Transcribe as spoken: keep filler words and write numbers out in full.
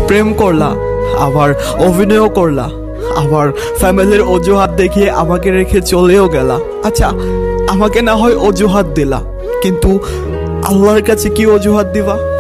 প্রেম করলা, আবার অভিনয়ও করলা, আবার ফ্যামিলির অজুহাত দেখিয়ে আমাকে রেখে চলেও গেলা। আচ্ছা, আমাকে না হয় অজুহাত দিলা, কিন্তু আল্লাহর কাছে কি অজুহাত দিবা?